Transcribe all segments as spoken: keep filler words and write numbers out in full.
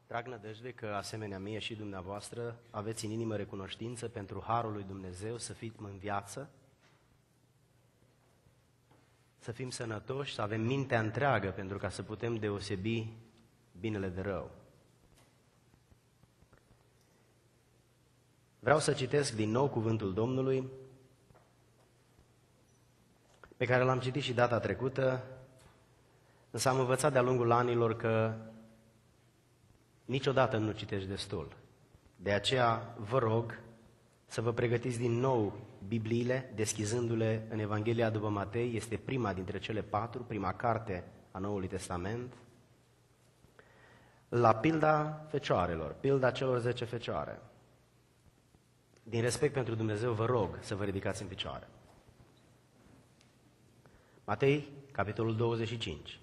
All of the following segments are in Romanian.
Trag nădejde că, asemenea mie și dumneavoastră, aveți în inimă recunoștință pentru harul lui Dumnezeu, să fim în viață, să fim sănătoși, să avem mintea întreagă pentru ca să putem deosebi binele de rău. Vreau să citesc din nou cuvântul Domnului, pe care l-am citit și data trecută, însă am învățat de-a lungul anilor că niciodată nu citești destul. De aceea vă rog să vă pregătiți din nou Bibliile, deschizându-le în Evanghelia după Matei. Este prima dintre cele patru, prima carte a Noului Testament, la pilda fecioarelor, pilda celor zece fecioare. Din respect pentru Dumnezeu, vă rog să vă ridicați în picioare. Matei, capitolul douăzeci și cinci.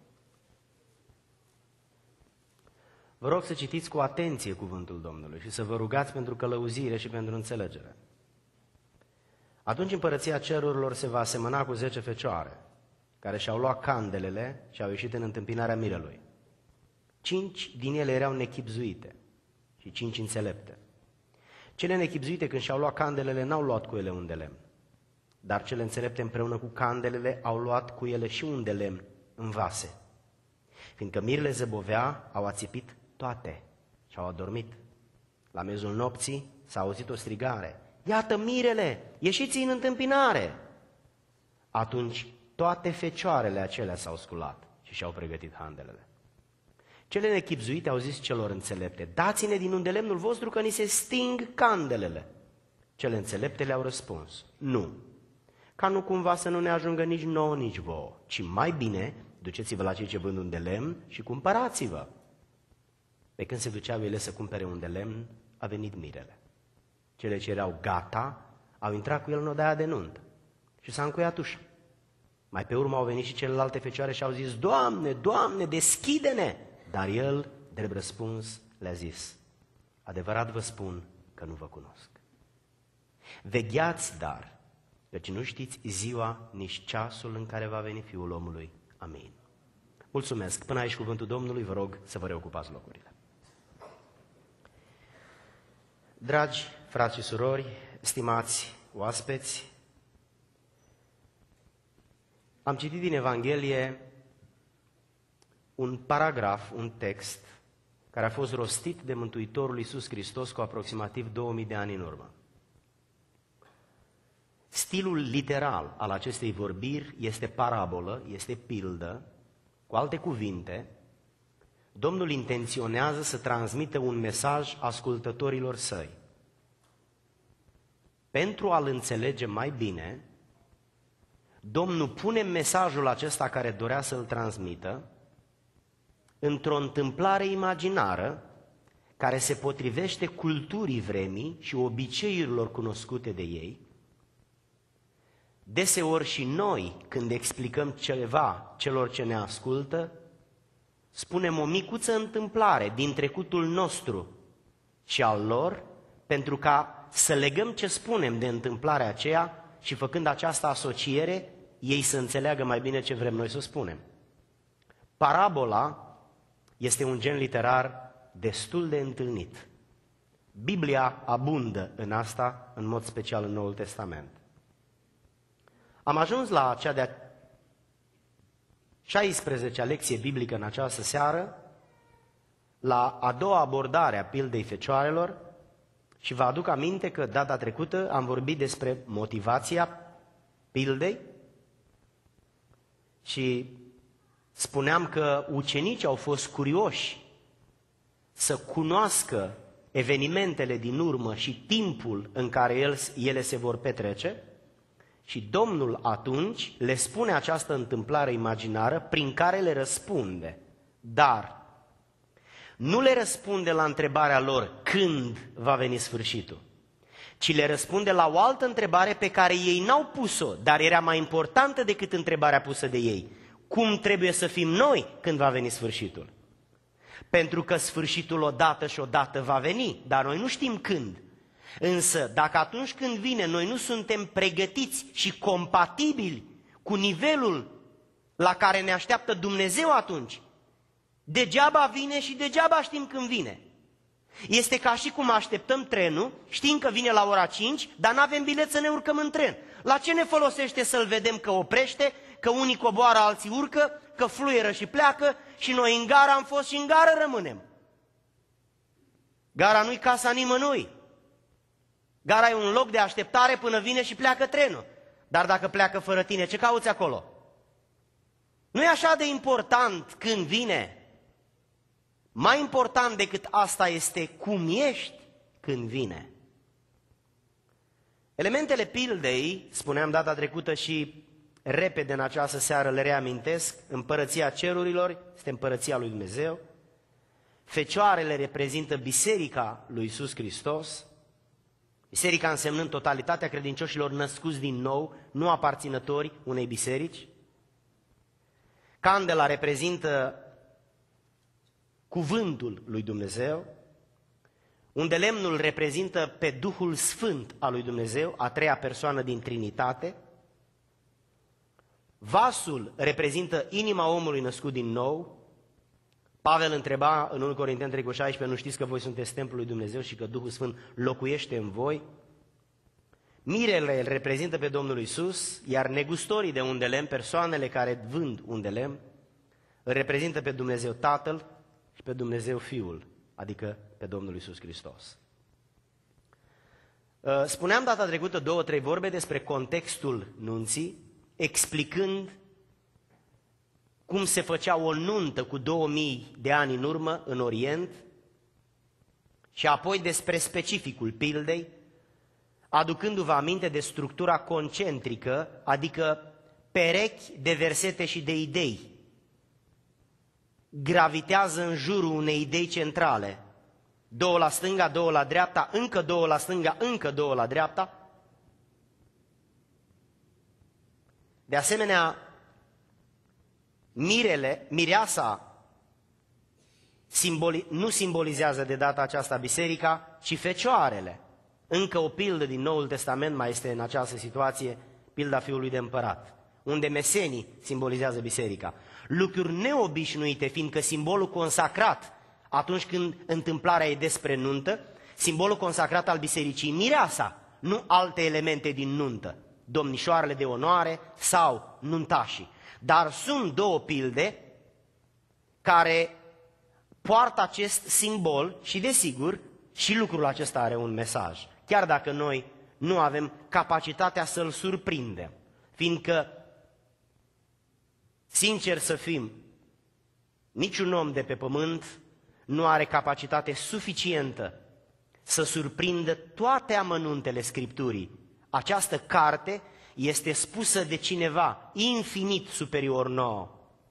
Vă rog să citiți cu atenție cuvântul Domnului și să vă rugați pentru călăuzire și pentru înțelegere. Atunci împărăția cerurilor se va asemăna cu zece fecioare, care și-au luat candelele și au ieșit în întâmpinarea mirelui. Cinci din ele erau nechibzuite și cinci înțelepte. Cele nechibzuite, când și-au luat candelele, n-au luat cu ele un de lemn, dar cele înțelepte împreună cu candelele au luat cu ele și un de lemn în vase. Fiindcă mirele zăbovea, au ațipit toate și au adormit. La miezul nopții s-a auzit o strigare: iată mirele, ieșiți în întâmpinare! Atunci toate fecioarele acelea s-au sculat și și-au pregătit handelele. Cele nechibzuite au zis celor înțelepte: dați-ne din unde lemnul vostru, că ni se sting candelele. Cele înțelepte le-au răspuns: nu, ca nu cumva să nu ne ajungă nici nouă, nici vouă, ci mai bine duceți-vă la cei ce vând un de lemn și cumpărați-vă. Pe când se duceau ele să cumpere un de lemn, a venit mirele. Cele ce erau gata au intrat cu el în odaia de nuntă și s-a încuiat ușa. Mai pe urmă au venit și celelalte fecioare și au zis: Doamne, Doamne, deschide-ne! Dar el, drept răspuns, le-a zis: adevărat vă spun că nu vă cunosc. Vegheați, dar, căci nu știți ziua, nici ceasul în care va veni Fiul omului. Amin. Mulțumesc. Până aici cuvântul Domnului, vă rog să vă reocupați locurile. Dragi frați și surori, stimați oaspeți, am citit din Evanghelie un paragraf, un text, care a fost rostit de Mântuitorul Iisus Hristos cu aproximativ două mii de ani în urmă. Stilul literal al acestei vorbiri este parabolă, este pildă. Cu alte cuvinte, Domnul intenționează să transmită un mesaj ascultătorilor săi. Pentru a-l înțelege mai bine, Domnul pune mesajul acesta care dorea să-l transmită într-o întâmplare imaginară care se potrivește culturii vremii și obiceiurilor cunoscute de ei. Deseori și noi, când explicăm ceva celor ce ne ascultă, spunem o micuță întâmplare din trecutul nostru și al lor, pentru ca să legăm ce spunem de întâmplarea aceea și, făcând această asociere, ei să înțeleagă mai bine ce vrem noi să spunem. Parabola este un gen literar destul de întâlnit. Biblia abundă în asta, în mod special în Noul Testament. Am ajuns la cea de-a șaisprezecea lecție biblică în această seară, la a doua abordare a pildei fecioarelor, și vă aduc aminte că data trecută am vorbit despre motivația pildei și spuneam că ucenicii au fost curioși să cunoască evenimentele din urmă și timpul în care ele se vor petrece. Și Domnul atunci le spune această întâmplare imaginară prin care le răspunde. Dar nu le răspunde la întrebarea lor când va veni sfârșitul, ci le răspunde la o altă întrebare pe care ei n-au pus-o, dar era mai importantă decât întrebarea pusă de ei. Cum trebuie să fim noi când va veni sfârșitul? Pentru că sfârșitul odată și odată va veni, dar noi nu știm când. Însă, dacă atunci când vine noi nu suntem pregătiți și compatibili cu nivelul la care ne așteaptă Dumnezeu atunci, Degeaba vine și degeaba știm când vine. Este ca și cum așteptăm trenul, știm că vine la ora cinci, dar nu avem bilet să ne urcăm în tren. La ce ne folosește să-l vedem că oprește, că unii coboară, alții urcă, că fluieră și pleacă și noi în gara am fost și în gară rămânem? Gara nu-i casa nimănui. Gara e un loc de așteptare până vine și pleacă trenul. Dar dacă pleacă fără tine, ce cauți acolo? Nu e așa de important când vine. Mai important decât asta este cum ești când vine. Elementele pildei, spuneam data trecută și repede în această seară le reamintesc, împărăția cerurilor este împărăția lui Dumnezeu, fecioarele reprezintă biserica lui Iisus Hristos, biserica însemnând totalitatea credincioșilor născuți din nou, nu aparținători unei biserici, candela reprezintă cuvântul lui Dumnezeu, unde lemnul reprezintă pe Duhul Sfânt al lui Dumnezeu, a treia persoană din Trinitate, vasul reprezintă inima omului născut din nou. Pavel întreba în unu Corinteni trei cu șaisprezece, nu știți că voi sunteți templul lui Dumnezeu și că Duhul Sfânt locuiește în voi? Mirele îl reprezintă pe Domnul Iisus, iar negustorii de unde lemn, persoanele care vând unde lemn, îl reprezintă pe Dumnezeu Tatăl și pe Dumnezeu Fiul, adică pe Domnul Iisus Hristos. Spuneam data trecută două, trei vorbe despre contextul nunții, explicând cum se făcea o nuntă cu două mii de ani în urmă în Orient și apoi despre specificul pildei, aducându-vă aminte de structura concentrică, adică perechi de versete și de idei. Gravitează în jurul unei idei centrale. Două la stânga, două la dreapta, încă două la stânga, încă două la dreapta. De asemenea, mirele, mireasa simboli, nu simbolizează de data aceasta biserica, ci fecioarele. Încă o pildă din Noul Testament mai este în această situație, pilda fiului de împărat, unde mesenii simbolizează biserica. Lucruri neobișnuite, fiindcă simbolul consacrat, atunci când întâmplarea e despre nuntă, simbolul consacrat al bisericii, mireasa, nu alte elemente din nuntă, domnișoarele de onoare sau nuntașii. Dar sunt două pilde care poartă acest simbol și, desigur, și lucrul acesta are un mesaj, chiar dacă noi nu avem capacitatea să-l surprindem, fiindcă, sincer să fim, niciun om de pe pământ nu are capacitate suficientă să surprindă toate amănuntele Scripturii. Această carte este spusă de cineva infinit superior nouă.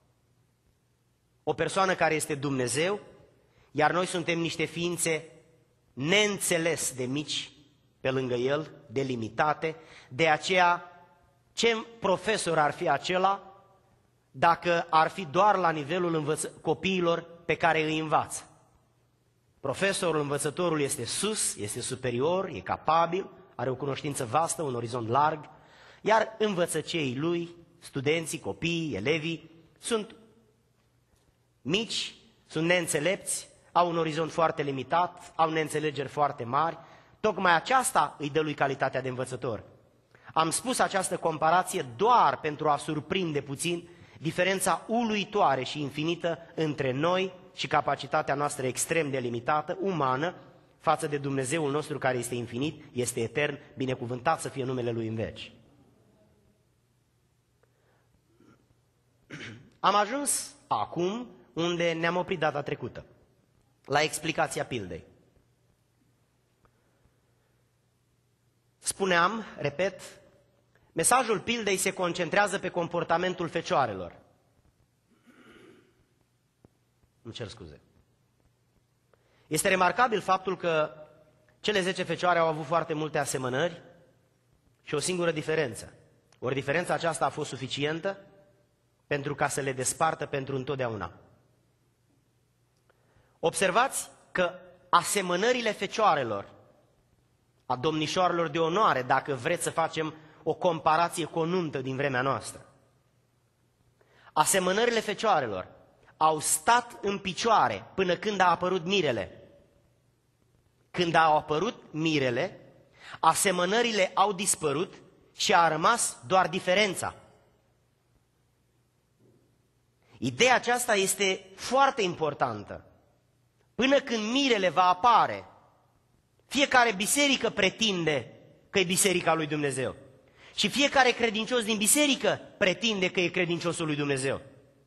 O persoană care este Dumnezeu, iar noi suntem niște ființe neînțeles de mici pe lângă El, delimitate. De aceea, ce profesor ar fi acela dacă ar fi doar la nivelul învăță- copiilor pe care îi învață? Profesorul, învățătorul este sus, este superior, e capabil, are o cunoștință vastă, un orizont larg, iar învățăceii lui, studenții, copiii, elevii, sunt mici, sunt neînțelepți, au un orizont foarte limitat, au neînțelegeri foarte mari. Tocmai aceasta îi dă lui calitatea de învățător. Am spus această comparație doar pentru a surprinde puțin diferența uluitoare și infinită între noi și capacitatea noastră extrem de limitată, umană, față de Dumnezeul nostru care este infinit, este etern, binecuvântat să fie numele Lui în veci. Am ajuns acum unde ne-am oprit data trecută, la explicația pildei. Spuneam, repet, mesajul pildei se concentrează pe comportamentul fecioarelor. Îmi cer scuze. Este remarcabil faptul că cele zece fecioare au avut foarte multe asemănări și o singură diferență. Ori diferența aceasta a fost suficientă pentru ca să le despartă pentru întotdeauna. Observați că asemănările fecioarelor, a domnișoarelor de onoare, dacă vreți să facem o comparație cu o nuntă din vremea noastră, asemănările fecioarelor au stat în picioare până când a apărut mirele. Când au apărut mirele, asemănările au dispărut și a rămas doar diferența. Ideea aceasta este foarte importantă. Până când mirele va apare, fiecare biserică pretinde că e biserica lui Dumnezeu. Și fiecare credincios din biserică pretinde că e credinciosul lui Dumnezeu.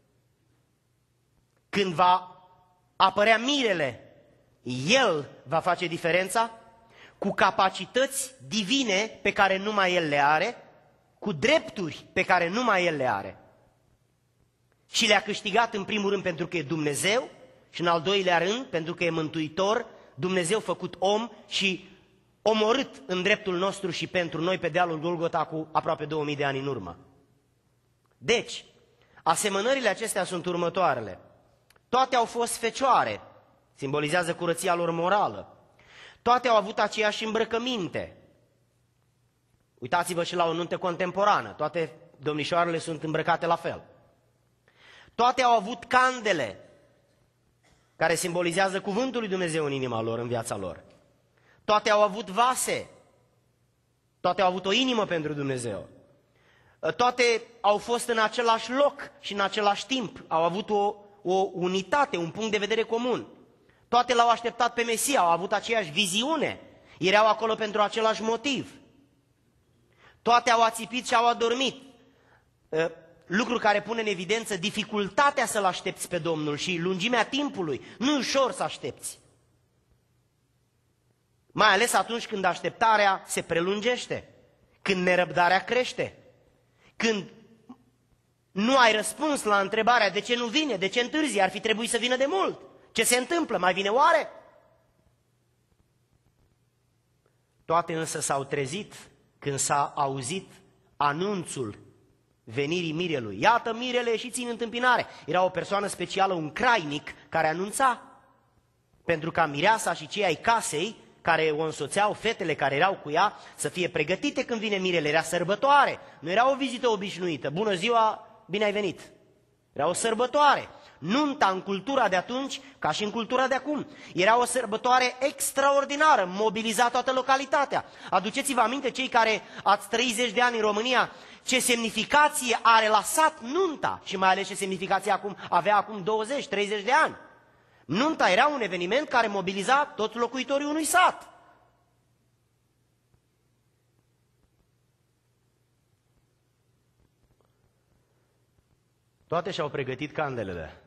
Când va apărea mirele, el va face diferența cu capacități divine pe care numai el le are, cu drepturi pe care numai el le are. Și le-a câștigat în primul rând pentru că e Dumnezeu și în al doilea rând pentru că e Mântuitor, Dumnezeu făcut om și omorât în dreptul nostru și pentru noi pe dealul Golgota cu aproape două mii de ani în urmă. Deci, asemănările acestea sunt următoarele. Toate au fost fecioare, simbolizează curăția lor morală. Toate au avut aceeași îmbrăcăminte. Uitați-vă și la o nuntă contemporană, toate domnișoarele sunt îmbrăcate la fel. Toate au avut candele, care simbolizează cuvântul lui Dumnezeu în inima lor, în viața lor. Toate au avut vase, toate au avut o inimă pentru Dumnezeu. Toate au fost în același loc și în același timp, au avut o, o unitate, un punct de vedere comun. Toate l-au așteptat pe Mesia, au avut aceeași viziune, erau acolo pentru același motiv. Toate au ațipit și au adormit. Lucru care pune în evidență dificultatea să-L aștepți pe Domnul și lungimea timpului. Nu e ușor să aștepți. Mai ales atunci când așteptarea se prelungește, când nerăbdarea crește, când nu ai răspuns la întrebarea de ce nu vine, de ce întârzi, ar fi trebuit să vină de mult. Ce se întâmplă? Mai vine oare? Toate însă s-au trezit când s-a auzit anunțul venirii mirelui. Iată mirele, ieșiți în întâmpinare. Era o persoană specială, un crainic, care anunța pentru ca mireasa și cei ai casei care o însoțeau, fetele care erau cu ea, să fie pregătite când vine mirele. Era sărbătoare, nu era o vizită obișnuită. Bună ziua, bine ai venit! Era o sărbătoare. Nunta în cultura de atunci, ca și în cultura de acum, era o sărbătoare extraordinară, mobiliza toată localitatea. Aduceți-vă aminte, cei care ați trăit zeci de ani în România, ce semnificație a relasat nunta și mai ales ce semnificație acum, avea acum douăzeci treizeci de ani. Nunta era un eveniment care mobiliza toți locuitorii unui sat. Toate și-au pregătit candelele.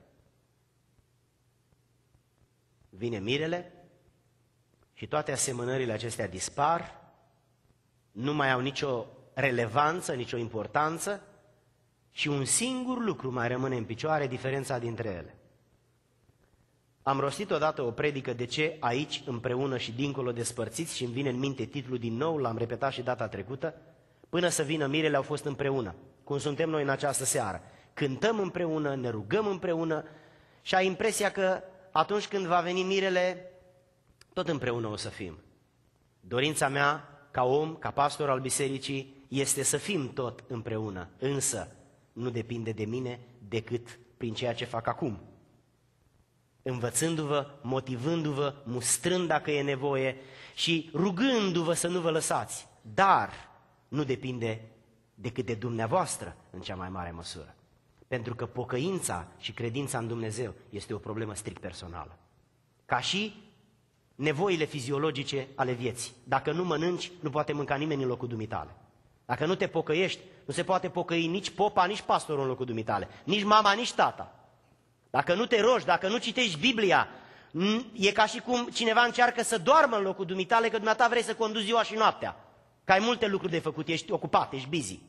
Vine mirele și toate asemănările acestea dispar, nu mai au nicio relevanță, nicio importanță și un singur lucru mai rămâne în picioare, diferența dintre ele. Am rostit odată o predică de ce aici împreună și dincolo despărțiți și îmi vine în minte titlul din nou, l-am repetat și data trecută, până să vină mirele au fost împreună, cum suntem noi în această seară. Cântăm împreună, ne rugăm împreună și ai impresia că atunci când va veni mirele, tot împreună o să fim. Dorința mea, ca om, ca pastor al bisericii, este să fim tot împreună, însă nu depinde de mine decât prin ceea ce fac acum. Învățându-vă, motivându-vă, mustrând dacă e nevoie și rugându-vă să nu vă lăsați, dar nu depinde decât de dumneavoastră în cea mai mare măsură. Pentru că pocăința și credința în Dumnezeu este o problemă strict personală. Ca și nevoile fiziologice ale vieții. Dacă nu mănânci, nu poate mânca nimeni în locul dumitale. Dacă nu te pocăiești, nu se poate pocăi nici popa, nici pastorul în locul dumitale, nici mama, nici tata. Dacă nu te rogi, dacă nu citești Biblia, e ca și cum cineva încearcă să doarmă în locul dumitale, că dumneata vrei să conduci ziua și noaptea. Că ai multe lucruri de făcut, ești ocupat, ești busy.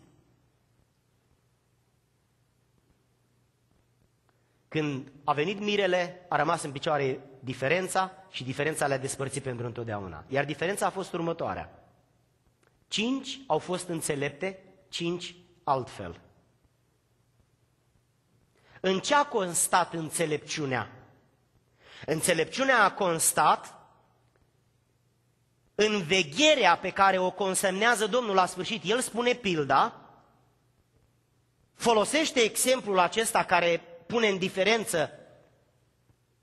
Când a venit mirele, a rămas în picioare diferența și diferența le-a despărțit pentru întotdeauna. Iar diferența a fost următoarea. Cinci au fost înțelepte, cinci altfel. În ce a constat înțelepciunea? Înțelepciunea a constat în vegherea pe care o consemnează Domnul la sfârșit. El spune pilda, folosește exemplul acesta care pune în diferență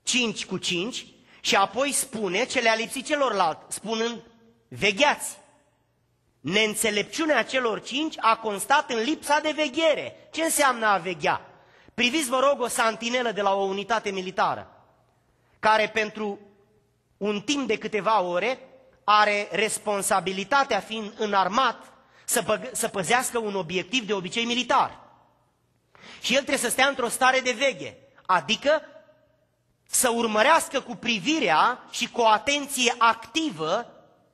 cinci cu cinci și apoi spune ce le-a lipsit celorlalți, spunând, vegheați. Neînțelepciunea celor cinci a constat în lipsa de veghere. Ce înseamnă a veghea? Priviți, vă rog, o santinelă de la o unitate militară, care pentru un timp de câteva ore are responsabilitatea, fiind înarmat, să, pă- să păzească un obiectiv de obicei militar. Și el trebuie să stea într-o stare de veghe, adică să urmărească cu privirea și cu o atenție activă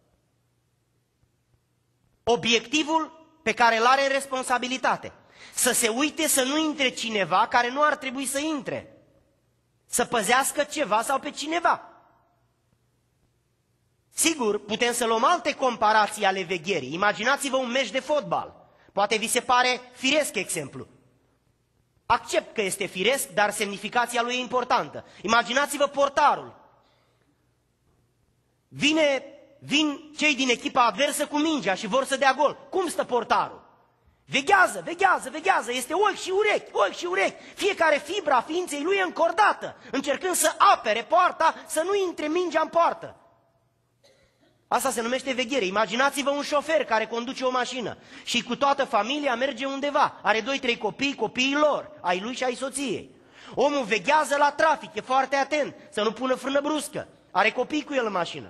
obiectivul pe care îl are în responsabilitate. Să se uite să nu intre cineva care nu ar trebui să intre. Să păzească ceva sau pe cineva. Sigur, putem să luăm alte comparații ale vegherii. Imaginați-vă un meci de fotbal. Poate vi se pare firesc exemplu. Accept că este firesc, dar semnificația lui e importantă. Imaginați-vă portarul. Vine, vin cei din echipa adversă cu mingea și vor să dea gol. Cum stă portarul? Veghează, veghează, veghează, este ochi și urechi, ochi și urechi. Fiecare fibra ființei lui e încordată, încercând să apere poarta, să nu intre mingea în poartă. Asta se numește veghere. Imaginați-vă un șofer care conduce o mașină și cu toată familia merge undeva. Are doi, trei copii, copiii lor, ai lui și ai soției. Omul veghează la trafic, e foarte atent, să nu pună frână bruscă. Are copii cu el în mașină.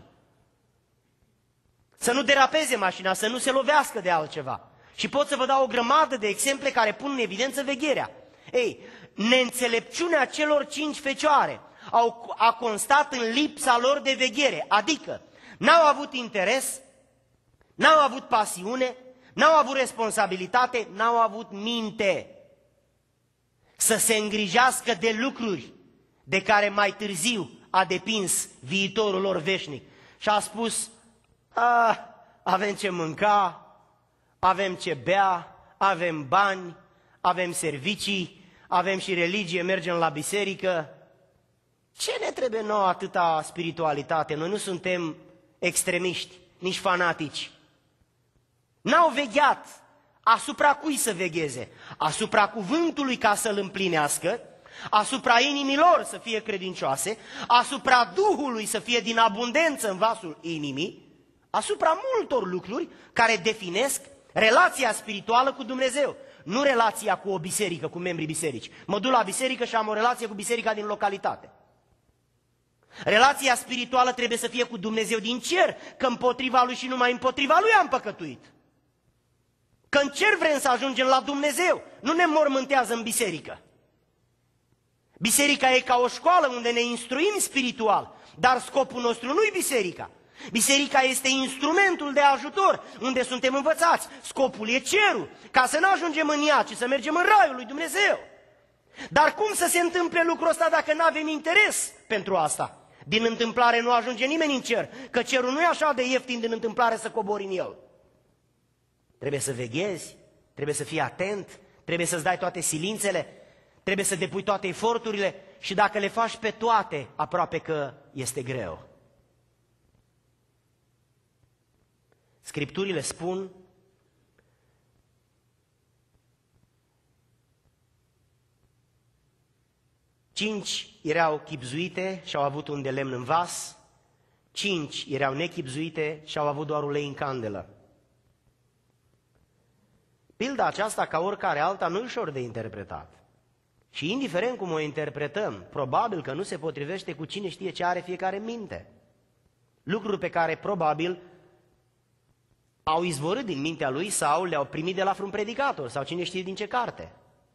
Să nu derapeze mașina, să nu se lovească de altceva. Și pot să vă dau o grămadă de exemple care pun în evidență vegherea. Ei, neînțelepciunea celor cinci fecioare au, a constat în lipsa lor de veghere, adică n-au avut interes, n-au avut pasiune, n-au avut responsabilitate, n-au avut minte să se îngrijească de lucruri de care mai târziu a depins viitorul lor veșnic. Și a spus, ah, avem ce mânca, avem ce bea, avem bani, avem servicii, avem și religie, mergem la biserică. Ce ne trebuie nouă atâta spiritualitate? Noi nu suntem extremiști, nici fanatici. N-au vegheat asupra cui să vegheze? Asupra cuvântului ca să-l împlinească, asupra inimilor să fie credincioase, asupra Duhului să fie din abundență în vasul inimii, asupra multor lucruri care definesc relația spirituală cu Dumnezeu, nu relația cu o biserică, cu membrii biserici. Mă duc la biserică și am o relație cu biserica din localitate. Relația spirituală trebuie să fie cu Dumnezeu din cer, că împotriva Lui și numai împotriva Lui am păcătuit. Că în cer vrem să ajungem la Dumnezeu, nu ne mormântează în biserică. Biserica e ca o școală unde ne instruim spiritual, dar scopul nostru nu-i biserica. Biserica este instrumentul de ajutor, unde suntem învățați. Scopul e cerul, ca să nu ajungem în ea, ci să mergem în raiul lui Dumnezeu. Dar cum să se întâmple lucrul ăsta dacă nu avem interes pentru asta? Din întâmplare nu ajunge nimeni în cer, că cerul nu e așa de ieftin din întâmplare să cobori în el. Trebuie să veghezi, trebuie să fii atent, trebuie să-ți dai toate silințele, trebuie să depui toate eforturile și dacă le faci pe toate, aproape că este greu. Scripturile spun cinci erau chibzuite și au avut un de lemn în vas, cinci erau nechibzuite și au avut doar ulei în candelă. Pilda aceasta, ca oricare alta, nu e ușor de interpretat. Și indiferent cum o interpretăm, probabil că nu se potrivește cu cine știe ce are fiecare în minte. Lucruri pe care probabil au izvorât din mintea lui sau le-au primit de la vreun predicator sau cine știe din ce carte.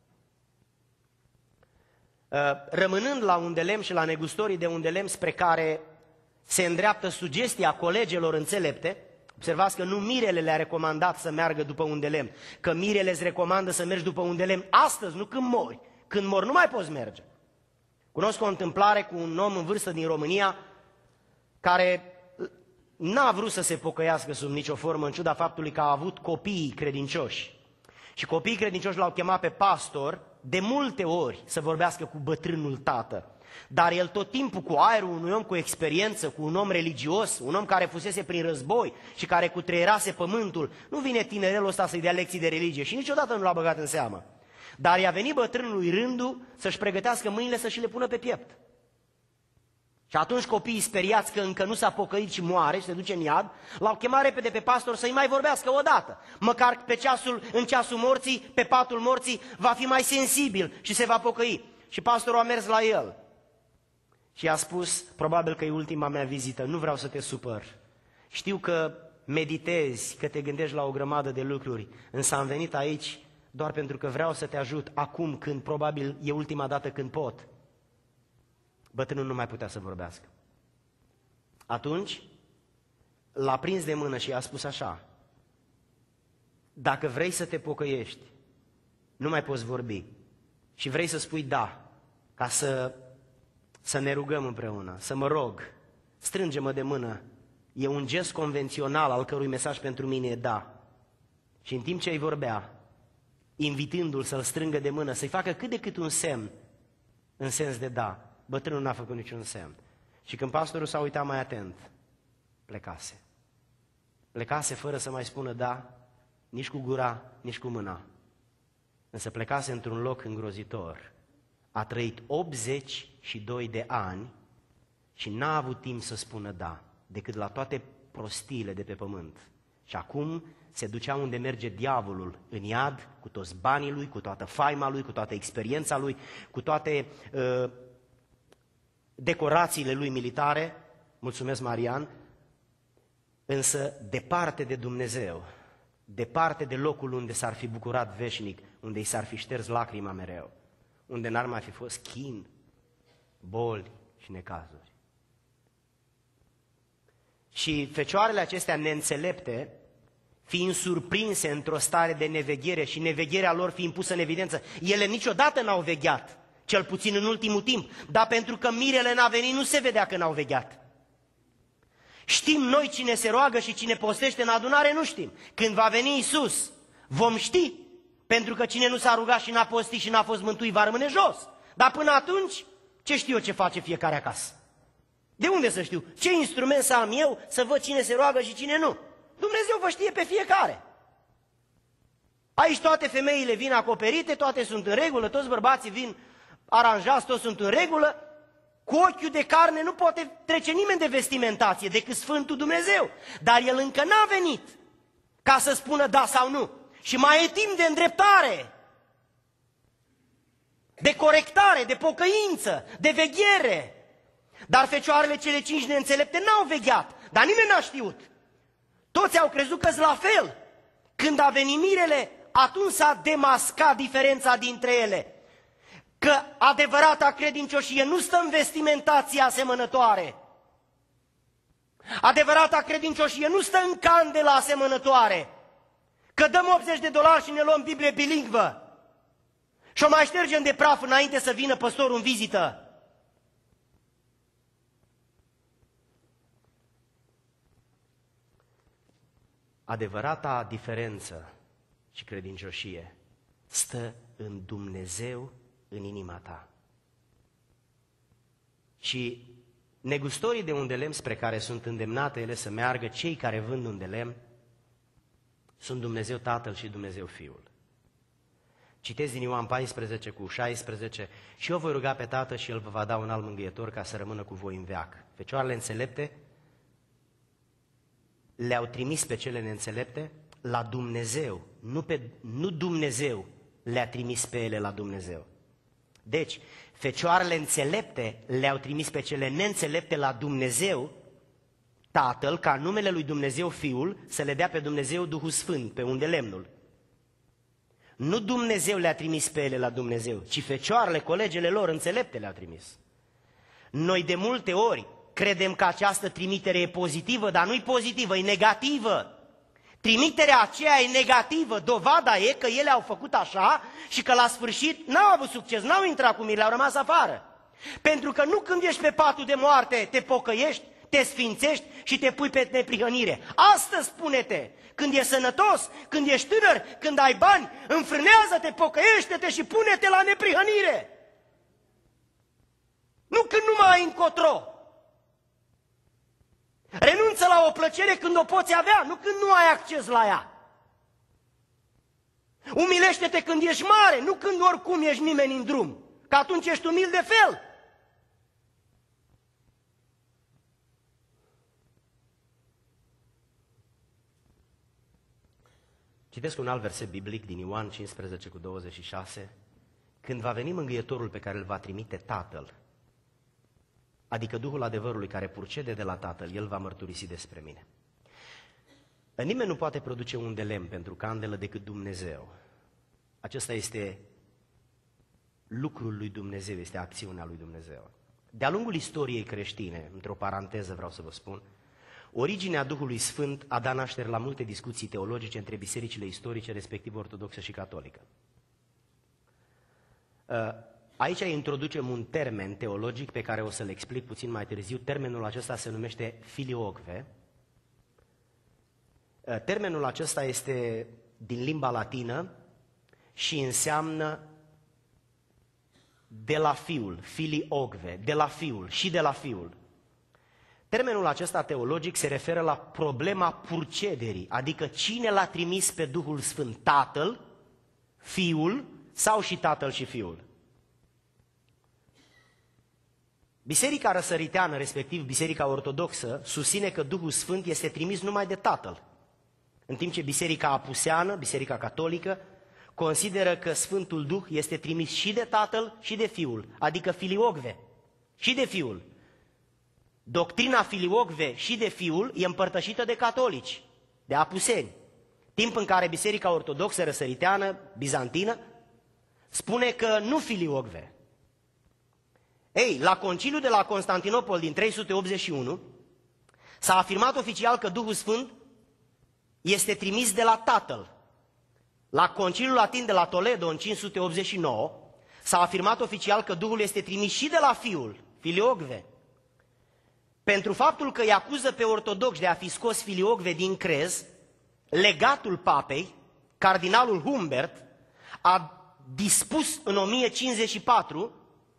Rămânând la unde lemn și la negustorii de unde lemn spre care se îndreaptă sugestia colegelor înțelepte, observați că nu mirele le-a recomandat să meargă după unde lemn, că mirele îți recomandă să mergi după unde lemn astăzi, nu când mori. Când mori nu mai poți merge. Cunosc o întâmplare cu un om în vârstă din România care n-a vrut să se pocăiască sub nicio formă, în ciuda faptului că a avut copii credincioși. Și copiii credincioși l-au chemat pe pastor de multe ori să vorbească cu bătrânul tată. Dar el tot timpul cu aerul unui om cu experiență, cu un om religios, un om care fusese prin război și care cutreierase pământul, nu vine tinerelul ăsta să-i dea lecții de religie și niciodată nu l-a băgat în seamă. Dar i-a venit bătrânului rândul să-și pregătească mâinile să și le pună pe piept. Și atunci copiii speriați că încă nu s-a pocăit și moare și se duce în iad, l-au chemat repede pe pastor să-i mai vorbească o dată. Măcar pe ceasul, în ceasul morții, pe patul morții, va fi mai sensibil și se va pocăi. Și pastorul a mers la el și i-a spus, probabil că e ultima mea vizită, nu vreau să te supăr. Știu că meditezi, că te gândești la o grămadă de lucruri, însă am venit aici doar pentru că vreau să te ajut acum când probabil e ultima dată când pot. Bătrânul nu mai putea să vorbească. Atunci l-a prins de mână și i-a spus așa: dacă vrei să te pocăiești, nu mai poți vorbi și vrei să spui da, ca să, să ne rugăm împreună, să mă rog, strânge-mă de mână. E un gest convențional al cărui mesaj pentru mine e da. Și în timp ce îi vorbea, invitându-l să-l strângă de mână, să-i facă cât de cât un semn în sens de da, bătrânul n-a făcut niciun semn. Și când pastorul s-a uitat mai atent, plecase. Plecase fără să mai spună da, nici cu gura, nici cu mâna. Însă plecase într-un loc îngrozitor. A trăit optzeci și doi de ani și n-a avut timp să spună da, decât la toate prostiile de pe pământ. Și acum se ducea unde merge diavolul, în iad, cu toți banii lui, cu toată faima lui, cu toată experiența lui, cu toate uh, decorațiile lui militare, mulțumesc Marian, însă departe de Dumnezeu, departe de locul unde s-ar fi bucurat veșnic, unde i s-ar fi șters lacrima mereu, unde n-ar mai fi fost chin, boli și necazuri. Și fecioarele acestea neînțelepte, fiind surprinse într-o stare de neveghere și nevegherea lor fiind pusă în evidență, ele niciodată n-au vegheat, cel puțin în ultimul timp, dar pentru că mirele n-a venit, nu se vedea că n-au vegheat. Știm noi cine se roagă și cine postește în adunare, nu știm. Când va veni Iisus, vom ști, pentru că cine nu s-a rugat și n-a postit și n-a fost mântuit va rămâne jos. Dar până atunci, ce știu eu ce face fiecare acasă? De unde să știu? Ce instrument să am eu să văd cine se roagă și cine nu? Dumnezeu vă știe pe fiecare. Aici toate femeile vin acoperite, toate sunt în regulă, toți bărbații vin aranjați, toți sunt în regulă. Cu ochiul de carne nu poate trece nimeni de vestimentație decât Sfântul Dumnezeu. Dar El încă n-a venit ca să spună da sau nu. Și mai e timp de îndreptare, de corectare, de pocăință, de veghere. Dar fecioarele cele cinci neînțelepte n-au vegheat, dar nimeni n-a știut. Toți au crezut că-s la fel. Când a venit mirele, atunci s-a demascat diferența dintre ele. Că adevărata credincioșie nu stă în vestimentația asemănătoare. Adevărata credincioșie nu stă în candela asemănătoare. Că dăm optzeci de dolari și ne luăm Biblie bilingvă și o mai ștergem de praf înainte să vină păstorul în vizită. Adevărata diferență și credincioșie stă în Dumnezeu, în inima ta. Și negustorii de unde lemn spre care sunt îndemnate ele să meargă, cei care vând unde lemn, sunt Dumnezeu Tatăl și Dumnezeu Fiul. Citesc din Ioan paisprezece cu șaisprezece: și eu voi ruga pe Tatăl și El vă va da un alt mângâietor ca să rămână cu voi în veac. Fecioarele înțelepte le-au trimis pe cele neînțelepte la Dumnezeu, nu, pe, nu Dumnezeu le-a trimis pe ele la Dumnezeu. Deci, fecioarele înțelepte le-au trimis pe cele neînțelepte la Dumnezeu Tatăl, ca numele lui Dumnezeu Fiul să le dea pe Dumnezeu Duhul Sfânt, pe unde lemnul. Nu Dumnezeu le-a trimis pe ele la Dumnezeu, ci fecioarele, colegele lor înțelepte le-au trimis. Noi de multe ori credem că această trimitere e pozitivă, dar nu-i pozitivă, e negativă. Trimiterea aceea e negativă, dovada e că ele au făcut așa și că la sfârșit n-au avut succes, n-au intrat cu mire, au rămas afară. Pentru că nu când ești pe patul de moarte te pocăiești, te sfințești și te pui pe neprihănire. Astăzi spune-te, când ești sănătos, când ești tânăr, când ai bani, înfrânează-te, pocăiește-te și pune-te la neprihănire. Nu când nu mai ai încotro. Renunță la o plăcere când o poți avea, nu când nu ai acces la ea. Umilește-te când ești mare, nu când oricum ești nimeni în drum, că atunci ești umil de fel. Citesc un alt verset biblic din Ioan cincisprezece cu douăzeci și șase. Când va veni mângâietorul pe care îl va trimite Tatăl, adică Duhul adevărului care purcede de la Tatăl, El va mărturisi despre mine. Nimeni nu poate produce un de lemn pentru candelă decât Dumnezeu. Acesta este lucrul lui Dumnezeu, este acțiunea lui Dumnezeu. De-a lungul istoriei creștine, într-o paranteză vreau să vă spun, originea Duhului Sfânt a dat naștere la multe discuții teologice între bisericile istorice, respectiv ortodoxă și catolică. Aici introducem un termen teologic pe care o să-l explic puțin mai târziu. Termenul acesta se numește filioque. Termenul acesta este din limba latină și înseamnă de la fiul, filioque, de la fiul și de la fiul. Termenul acesta teologic se referă la problema purcederii, adică cine l-a trimis pe Duhul Sfânt, Tatăl, Fiul sau și Tatăl și Fiul. Biserica răsăriteană, respectiv Biserica Ortodoxă, susține că Duhul Sfânt este trimis numai de Tatăl, în timp ce Biserica Apuseană, Biserica Catolică, consideră că Sfântul Duh este trimis și de Tatăl și de Fiul, adică filioque, și de Fiul. Doctrina filioque și de Fiul e împărtășită de catolici, de apuseni, timp în care Biserica Ortodoxă răsăriteană, bizantină, spune că nu filioque. Ei, la conciliul de la Constantinopol din trei sute optzeci și unu s-a afirmat oficial că Duhul Sfânt este trimis de la Tatăl. La conciliul latin de la Toledo în cinci sute optzeci și nouă s-a afirmat oficial că Duhul este trimis și de la Fiul, filioque. Pentru faptul că îi acuză pe ortodoxi de a fi scos filioque din crez, legatul papei, cardinalul Humbert, a dispus în o mie cincizeci și patru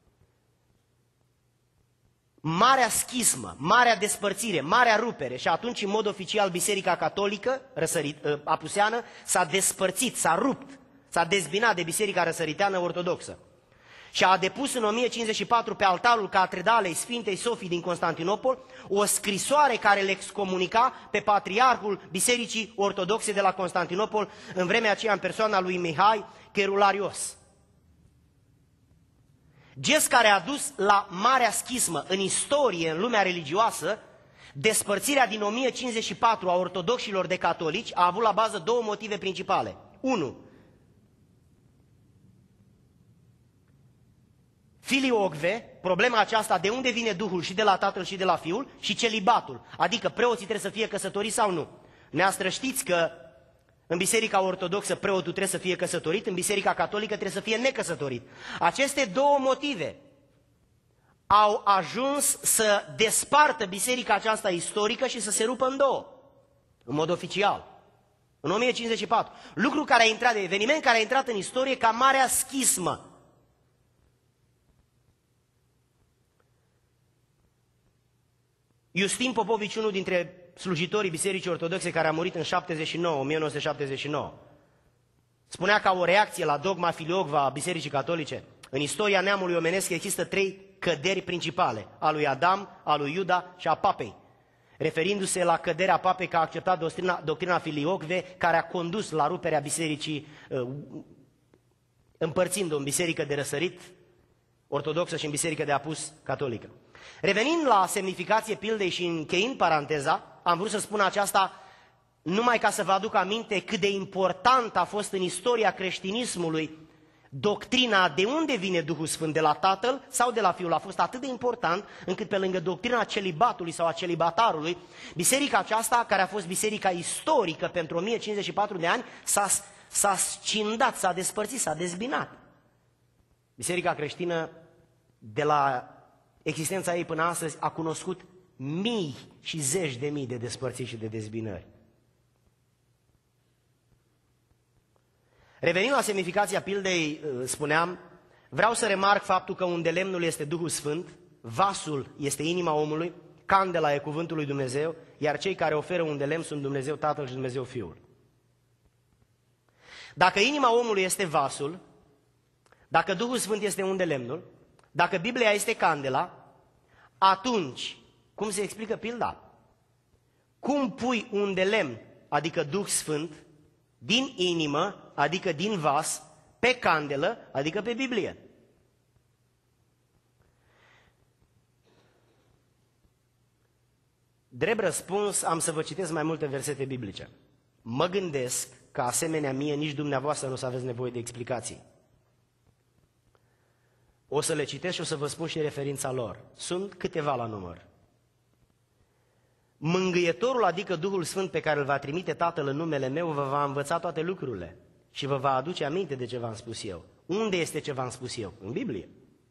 marea schismă, marea despărțire, marea rupere și atunci în mod oficial Biserica Catolică răsărit, apuseană s-a despărțit, s-a rupt, s-a dezbinat de Biserica Răsăriteană Ortodoxă și a depus în o mie cincizeci și patru pe altarul Catedralei Sfintei Sofii din Constantinopol o scrisoare care le excomunica pe patriarhul Bisericii Ortodoxe de la Constantinopol în vremea aceea în persoana lui Mihai Cherularios. Gest care a dus la marea schismă în istorie, în lumea religioasă, despărțirea din o mie cincizeci și patru a ortodoxilor de catolici a avut la bază două motive principale. unu. Filioque, problema aceasta de unde vine Duhul și de la Tatăl și de la Fiul, și celibatul, adică preoții trebuie să fie căsătoriți sau nu. Neastră știți că în Biserica Ortodoxă preotul trebuie să fie căsătorit, în Biserica Catolică trebuie să fie necăsătorit. Aceste două motive au ajuns să despartă biserica aceasta istorică și să se rupă în două, în mod oficial, în o mie cincizeci și patru. Lucru care a intrat, de eveniment care a intrat în istorie ca marea schismă. Iustin Popovici, unul dintre slujitorii Bisericii Ortodoxe care a murit în șaptezeci și nouă, o mie nouă sute șaptezeci și nouă, spunea ca o reacție la dogma filioque a Bisericii Catolice: în istoria neamului omenesc există trei căderi principale, a lui Adam, a lui Iuda și a papei, referindu-se la căderea papei că a acceptat doctrina, doctrina filioque care a condus la ruperea bisericii, împărțind-o în biserică de răsărit ortodoxă și în biserică de apus catolică. Revenind la semnificație pildei și încheind paranteza, am vrut să spun aceasta numai ca să vă aduc aminte cât de important a fost în istoria creștinismului doctrina de unde vine Duhul Sfânt, de la Tatăl sau de la Fiul. A fost atât de important încât pe lângă doctrina celibatului sau a celibatarului, biserica aceasta, care a fost biserica istorică pentru o mie cincizeci și patru de ani, s-a, s-a scindat, s-a despărțit, s-a dezbinat. Biserica creștină, de la existența ei până astăzi, a cunoscut mii și zeci de mii de despărțiri și de dezbinări. Revenind la semnificația pildei, spuneam, vreau să remarc faptul că unde lemnul este Duhul Sfânt, vasul este inima omului, candela e cuvântul lui Dumnezeu, iar cei care oferă unde lemn sunt Dumnezeu Tatăl și Dumnezeu Fiul. Dacă inima omului este vasul, dacă Duhul Sfânt este unde lemnul, dacă Biblia este candela, atunci, cum se explică pilda? Cum pui unde lemn, adică Duh Sfânt, din inimă, adică din vas, pe candelă, adică pe Biblie. Drept răspuns, am să vă citesc mai multe versete biblice. Mă gândesc că asemenea mie nici dumneavoastră nu o să aveți nevoie de explicații. O să le citesc și o să vă spun și referința lor. Sunt câteva la număr. Mângâietorul, adică Duhul Sfânt pe care îl va trimite Tatăl în numele meu, vă va învăța toate lucrurile și vă va aduce aminte de ce v-am spus eu. Unde este ce v-am spus eu? În Biblie.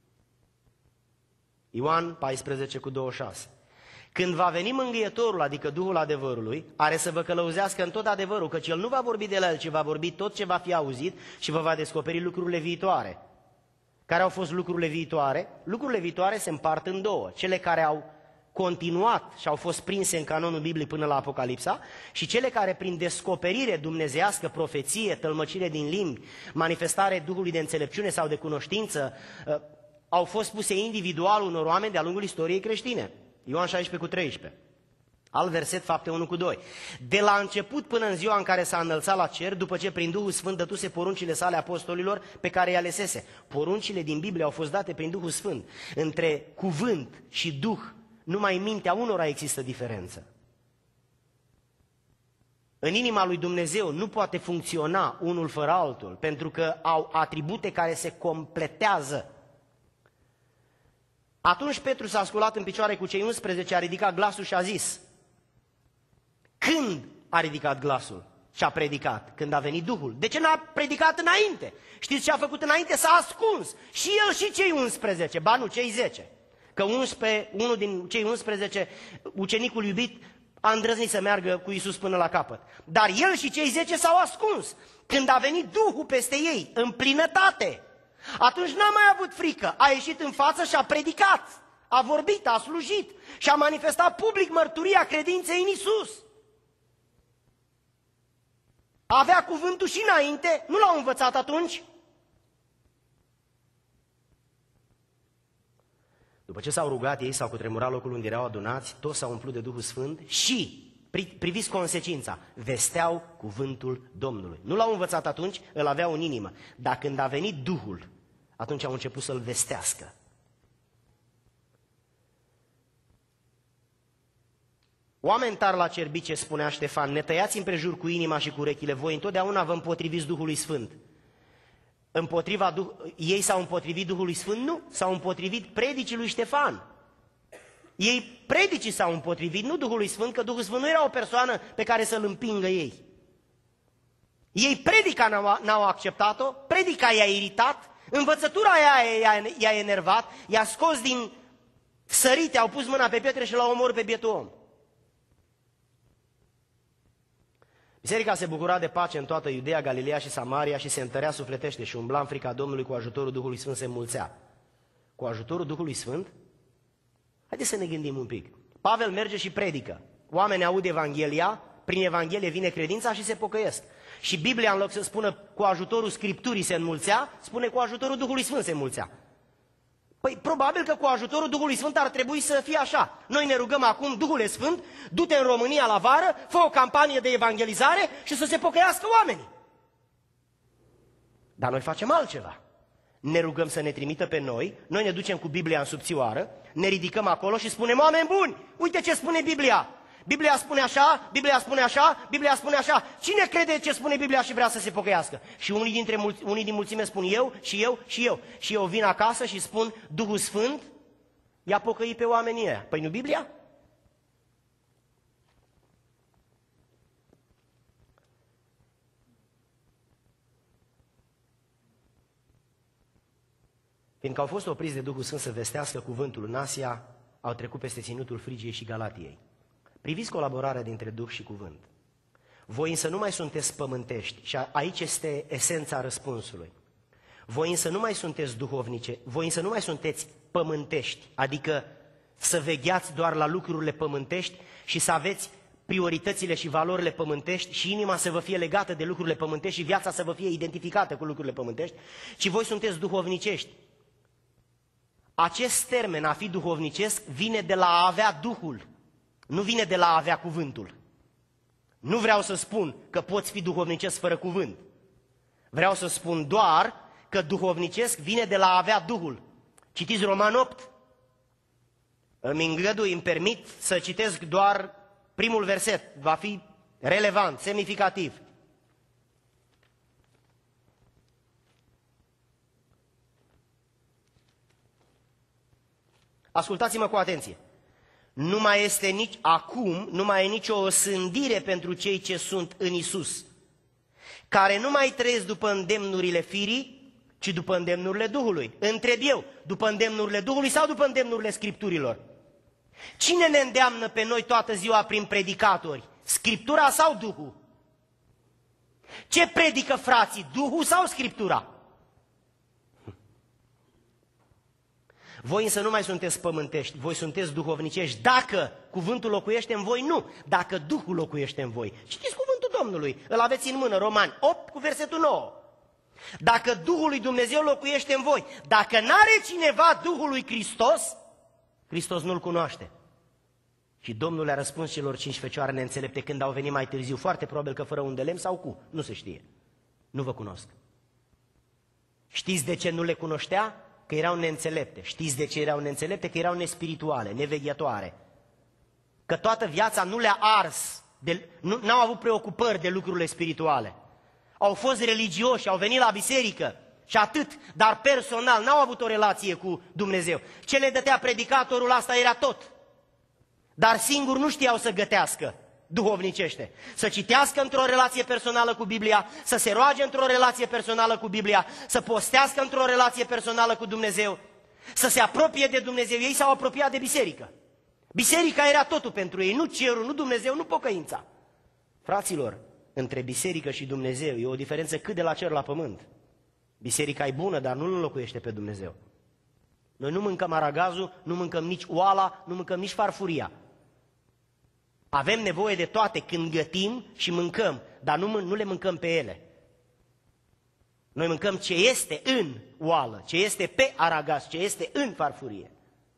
Ioan paisprezece cu douăzeci și șase. Când va veni mângâietorul, adică Duhul adevărului, are să vă călăuzească în tot adevărul, căci El nu va vorbi de la El, ci va vorbi tot ce va fi auzit și vă va descoperi lucrurile viitoare. Care au fost lucrurile viitoare? Lucrurile viitoare se împart în două. Cele care au continuat și au fost prinse în canonul Bibliei până la Apocalipsa și cele care prin descoperire dumnezeiască, profeție, tălmăcire din limbi, manifestare Duhului de înțelepciune sau de cunoștință, au fost puse individual unor oameni de-a lungul istoriei creștine. Ioan șaisprezece cu treisprezece. Alt verset, Fapte unu cu doi. De la început până în ziua în care s-a înălțat la cer, după ce prin Duhul Sfânt dătuse poruncile sale apostolilor pe care i-a alesese. Poruncile din Biblie au fost date prin Duhul Sfânt. Între cuvânt și Duh, numai în mintea unora există diferență. În inima lui Dumnezeu nu poate funcționa unul fără altul, pentru că au atribute care se completează. Atunci Petru s-a sculat în picioare cu cei unsprezece, a ridicat glasul și a zis. Când a ridicat glasul și a predicat? Când a venit Duhul. De ce n-a predicat înainte? Știți ce a făcut înainte? S-a ascuns. Și el și cei unsprezece, ba nu, cei zece. Că unsprezece, unul din cei unsprezece, ucenicul iubit, a îndrăznit să meargă cu Iisus până la capăt. Dar el și cei zece s-au ascuns. Când a venit Duhul peste ei, în plinătate, atunci n-a mai avut frică, a ieșit în față și a predicat, a vorbit, a slujit și a manifestat public mărturia credinței în Iisus. Avea cuvântul și înainte, nu l-au învățat atunci? După ce s-au rugat ei, s-au cutremurat locul unde erau adunați, toți s-au umplut de Duhul Sfânt și, priviți consecința, vesteau cuvântul Domnului. Nu l-au învățat atunci, îl aveau în inimă, dar când a venit Duhul, atunci au început să-l vestească. Oameni tari la cerbice, spunea Ștefan, ne tăiați împrejur cu inima și cu urechile, voi întotdeauna vă împotriviți Duhului Sfânt. Împotriva Duh... Ei s-au împotrivit Duhului Sfânt? Nu, s-au împotrivit predicii lui Ștefan. Ei, predicii s-au împotrivit, nu Duhului Sfânt, că Duhul Sfânt nu era o persoană pe care să-l împingă ei. Ei predica n-au acceptat-o, predica i-a iritat, învățătura i-a, i-a enervat, i-a scos din sărite, au pus mâna pe pietre și l-au omorât pe bietul om. Biserica se bucura de pace în toată Iudeea, Galileea și Samaria și se întărea sufletește și umbla în frica Domnului, cu ajutorul Duhului Sfânt se înmulțea. Cu ajutorul Duhului Sfânt? Haideți să ne gândim un pic. Pavel merge și predică. Oamenii aud Evanghelia, prin Evanghelie vine credința și se pocăiesc. Și Biblia, în loc să spună cu ajutorul Scripturii se înmulțea, spune cu ajutorul Duhului Sfânt se înmulțea. Păi probabil că cu ajutorul Duhului Sfânt ar trebui să fie așa. Noi ne rugăm acum, Duhule Sfânt, du-te în România la vară, fă o campanie de evangelizare și să se pocăiască oamenii. Dar noi facem altceva. Ne rugăm să ne trimită pe noi, noi ne ducem cu Biblia în subțioară, ne ridicăm acolo și spunem, oameni buni, uite ce spune Biblia. Biblia spune așa, Biblia spune așa, Biblia spune așa. Cine crede ce spune Biblia și vrea să se pocăiască? Și unii, dintre mulți, unii din mulțime spun eu, și eu, și eu. Și eu vin acasă și spun, Duhul Sfânt i-a pocăit pe oamenii ăia. Păi nu Biblia? Fiindcă au fost opriți de Duhul Sfânt să vestească cuvântul în Asia, au trecut peste ținutul Frigiei și Galatiei. Priviți colaborarea dintre Duh și cuvânt. Voi însă nu mai sunteți pământești și aici este esența răspunsului. Voi însă nu mai sunteți duhovnice, voi însă nu mai sunteți pământești, adică să vegheați doar la lucrurile pământești și să aveți prioritățile și valorile pământești și inima să vă fie legată de lucrurile pământești și viața să vă fie identificată cu lucrurile pământești, ci voi sunteți duhovnicești. Acest termen, a fi duhovnicesc, vine de la a avea Duhul, nu vine de la a avea cuvântul. Nu vreau să spun că poți fi duhovnicesc fără cuvânt. Vreau să spun doar că duhovnicesc vine de la a avea Duhul. Citiți Roman opt. Îmi îngădui, îmi permit să citesc doar primul verset. Va fi relevant, semnificativ. Ascultați-mă cu atenție. Nu mai este nici acum, nu mai e nicio osândire pentru cei ce sunt în Isus, care nu mai trăiesc după îndemnurile firii, ci după îndemnurile Duhului. Întreb eu, după îndemnurile Duhului sau după îndemnurile Scripturilor? Cine ne îndeamnă pe noi toată ziua prin predicatori? Scriptura sau Duhul? Ce predică frații, Duhul sau Scriptura? Voi însă nu mai sunteți pământești, voi sunteți duhovnicești. Dacă cuvântul locuiește în voi, nu. Dacă Duhul locuiește în voi. Citiți cuvântul Domnului, îl aveți în mână, Romani opt cu versetul nouă. Dacă Duhul lui Dumnezeu locuiește în voi, dacă n-are cineva Duhul lui Hristos, Hristos nu-l cunoaște. Și Domnul le-a răspuns celor cinci fecioare neînțelepte când au venit mai târziu, foarte probabil că fără un de lemn sau cu, nu se știe. Nu vă cunosc. Știți de ce nu le cunoștea? Că erau neînțelepte. Știți de ce erau neînțelepte? Că erau nespirituale, neveghetoare. Că toată viața nu le-a ars, de, nu au avut preocupări de lucrurile spirituale. Au fost religioși, au venit la biserică și atât, dar personal n-au avut o relație cu Dumnezeu. Ce le dădea predicatorul, asta era tot. Dar singur nu știau să gătească duhovnicește. Să citească într-o relație personală cu Biblia, să se roage într-o relație personală cu Biblia, să postească într-o relație personală cu Dumnezeu, să se apropie de Dumnezeu. Ei s-au apropiat de biserică. Biserica era totul pentru ei, nu cerul, nu Dumnezeu, nu pocăința. Fraților, între biserică și Dumnezeu e o diferență cât de la cer la pământ. Biserica e bună, dar nu îl înlocuiește pe Dumnezeu. Noi nu mâncăm aragazul, nu mâncăm nici oala, nu mâncăm nici farfuria. Avem nevoie de toate când gătim și mâncăm, dar nu, nu le mâncăm pe ele. Noi mâncăm ce este în oală, ce este pe aragaz, ce este în farfurie.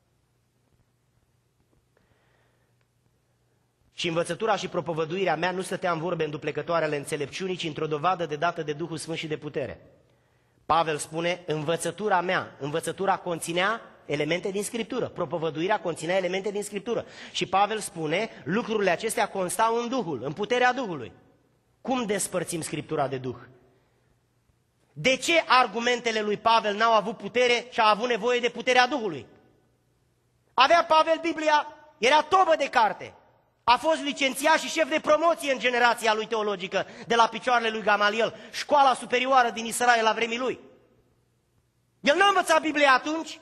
Și învățătura și propovăduirea mea nu stătea în vorbe înduplecătoarele înțelepciunii, ci într-o dovadă de dată de Duhul Sfânt și de putere. Pavel spune, învățătura mea, învățătura conținea elemente din Scriptură, propovăduirea conținea elemente din Scriptură. Și Pavel spune, lucrurile acestea constau în Duhul, în puterea Duhului. Cum despărțim Scriptura de Duh? De ce argumentele lui Pavel n-au avut putere și a avut nevoie de puterea Duhului? Avea Pavel Biblia, era tobă de carte. A fost licențiat și șef de promoție în generația lui teologică, de la picioarele lui Gamaliel, școala superioară din Israel la vremii lui. El nu a învățat Biblia atunci.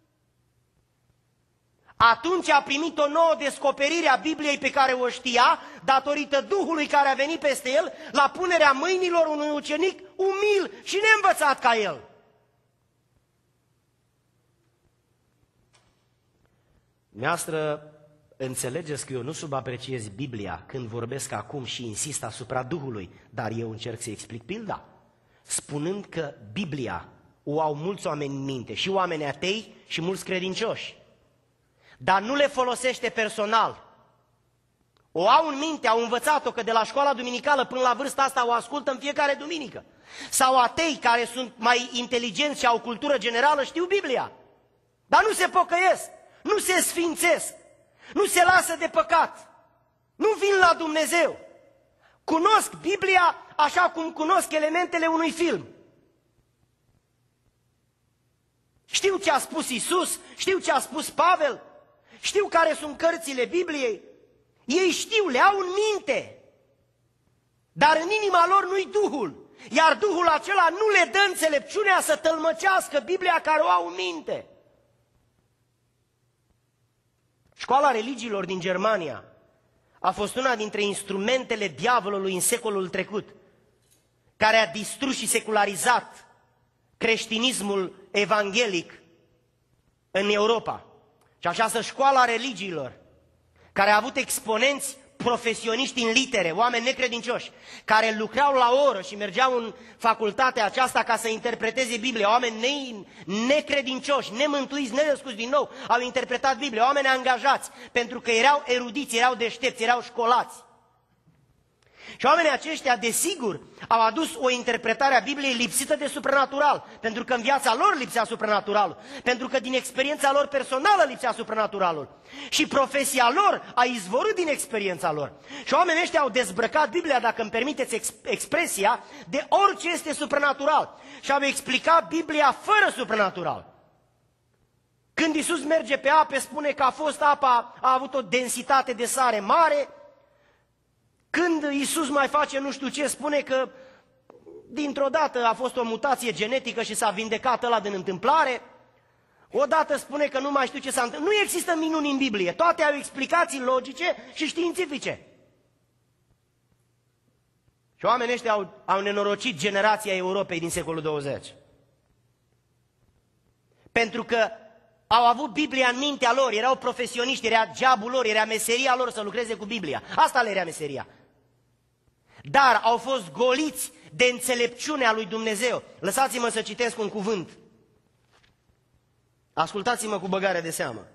Atunci a primit o nouă descoperire a Bibliei pe care o știa, datorită Duhului care a venit peste el, la punerea mâinilor unui ucenic umil și neînvățat ca el. Dumneavoastră, înțelegeți că eu nu subapreciez Biblia când vorbesc acum și insist asupra Duhului, dar eu încerc să explic pilda, spunând că Biblia o au mulți oameni în minte, și oameni atei și mulți credincioși, dar nu le folosește personal. O au în minte, au învățat-o, că de la școala duminicală până la vârsta asta o ascultă în fiecare duminică. Sau atei care sunt mai inteligenți și au cultură generală știu Biblia, dar nu se pocăiesc, nu se sfințesc, nu se lasă de păcat, nu vin la Dumnezeu. Cunosc Biblia așa cum cunosc elementele unui film. Știu ce a spus Iisus, știu ce a spus Pavel, știu care sunt cărțile Bibliei. Ei știu, le au în minte, dar în inima lor nu-i Duhul. Iar Duhul acela nu le dă înțelepciunea să tălmăcească Biblia care o au în minte. Școala religiilor din Germania a fost una dintre instrumentele diavolului în secolul trecut, care a distrus și secularizat creștinismul evanghelic în Europa. Și această școală a religiilor, care a avut exponenți profesioniști în litere, oameni necredincioși, care lucrau la oră și mergeau în facultatea aceasta ca să interpreteze Biblia, oameni ne necredincioși, nemântuiți, nenăscuți din nou, au interpretat Biblia, oameni angajați, pentru că erau erudiți, erau deștepți, erau școlați. Și oamenii aceștia, desigur, au adus o interpretare a Bibliei lipsită de supranatural, pentru că în viața lor lipsea supranaturalul, pentru că din experiența lor personală lipsea supranaturalul și profesia lor a izvorât din experiența lor. Și oamenii ăștia au dezbrăcat Biblia, dacă îmi permiteți ex expresia, de orice este supranatural și au explicat Biblia fără supranatural. Când Iisus merge pe ape, spune că a fost apa, a avut o densitate de sare mare. Când Iisus mai face nu știu ce, spune că dintr-o dată a fost o mutație genetică și s-a vindecat ăla din întâmplare. Odată spune că nu mai știu ce s-a întâmplat. Nu există minuni în Biblie, toate au explicații logice și științifice. Și oamenii ăștia au, au nenorocit generația Europei din secolul douăzeci. Pentru că au avut Biblia în mintea lor, erau profesioniști, era jobul lor, era meseria lor să lucreze cu Biblia. Asta le era meseria. Dar au fost goliți de înțelepciunea lui Dumnezeu. Lăsați-mă să citesc un cuvânt. Ascultați-mă cu băgare de seamă.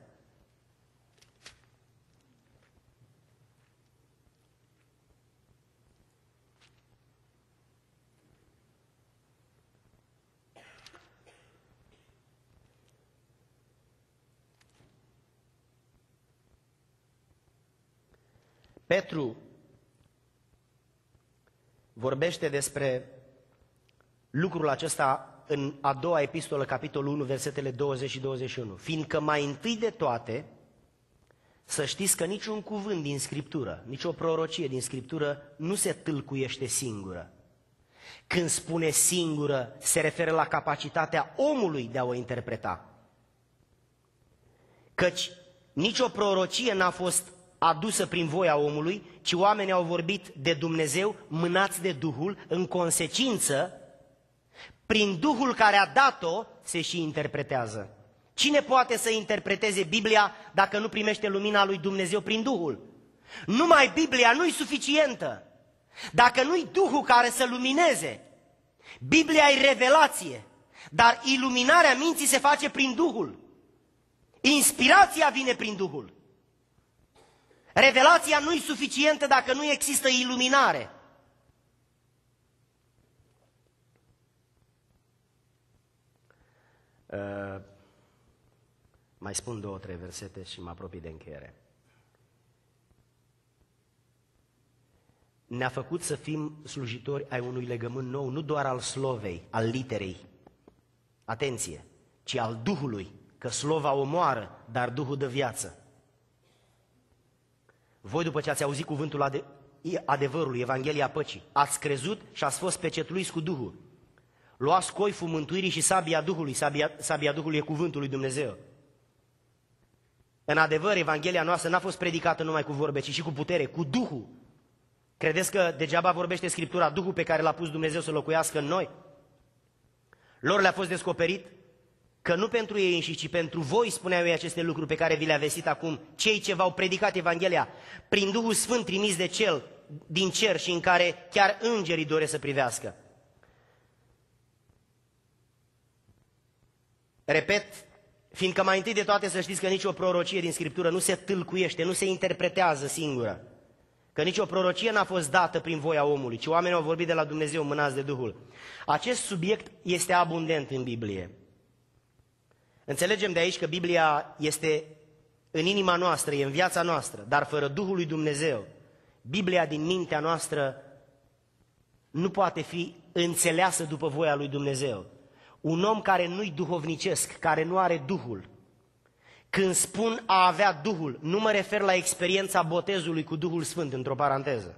Petru vorbește despre lucrul acesta în a doua epistolă, capitolul unu, versetele douăzeci și douăzeci și unu. Fiindcă mai întâi de toate, să știți că niciun cuvânt din Scriptură, nicio prorocie din Scriptură nu se tâlcuiește singură. Când spune singură, se referă la capacitatea omului de a o interpreta. Căci nicio prorocie n-a fost adusă prin voia omului, ci oamenii au vorbit de Dumnezeu, mânați de Duhul, în consecință, prin Duhul care a dat-o, se și interpretează. Cine poate să interpreteze Biblia dacă nu primește lumina lui Dumnezeu prin Duhul? Numai Biblia nu-i suficientă. Dacă nu-i Duhul care să lumineze, Biblia e revelație, dar iluminarea minții se face prin Duhul. Inspirația vine prin Duhul. Revelația nu e suficientă dacă nu există iluminare. Uh, mai spun două, trei versete și mă apropii de încheiere. Ne-a făcut să fim slujitori ai unui legământ nou, nu doar al slovei, al literei, atenție, ci al Duhului, că slova omoară, dar Duhul dă viață. Voi, după ce ați auzit cuvântul ade adevărului, Evanghelia păcii, ați crezut și ați fost pecetluiți cu Duhul. Luați coiful mântuirii și sabia Duhului, sabia, sabia Duhului e cuvântul lui Dumnezeu. În adevăr, Evanghelia noastră n-a fost predicată numai cu vorbe, ci și cu putere, cu Duhul. Credeți că degeaba vorbește Scriptura, Duhul pe care l-a pus Dumnezeu să locuiască în noi? Lor le-a fost descoperit că nu pentru ei înșiși, ci pentru voi spuneau ei aceste lucruri pe care vi le-a vestit acum, cei ce v-au predicat Evanghelia, prin Duhul Sfânt trimis de Cel din cer și în care chiar îngerii doresc să privească. Repet, fiindcă mai întâi de toate să știți că nicio prorocie din Scriptură nu se tâlcuiește, nu se interpretează singură. Că nicio prorocie n-a fost dată prin voia omului, ci oamenii au vorbit de la Dumnezeu mânați de Duhul. Acest subiect este abundent în Biblie. Înțelegem de aici că Biblia este în inima noastră, e în viața noastră, dar fără Duhul lui Dumnezeu, Biblia din mintea noastră nu poate fi înțeleasă după voia lui Dumnezeu. Un om care nu-i duhovnicesc, care nu are Duhul, când spun a avea Duhul, nu mă refer la experiența botezului cu Duhul Sfânt, într-o paranteză.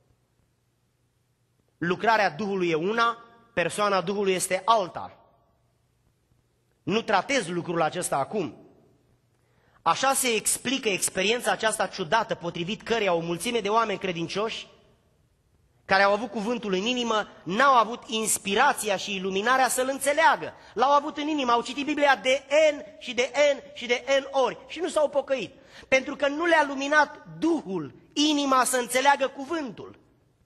Lucrarea Duhului e una, persoana Duhului este alta. Nu tratez lucrul acesta acum. Așa se explică experiența aceasta ciudată, potrivit căreia o mulțime de oameni credincioși, care au avut cuvântul în inimă, n-au avut inspirația și iluminarea să-l înțeleagă. L-au avut în inimă, au citit Biblia de N și de N și de N ori și nu s-au pocăit. Pentru că nu le-a luminat Duhul, inima să înțeleagă cuvântul.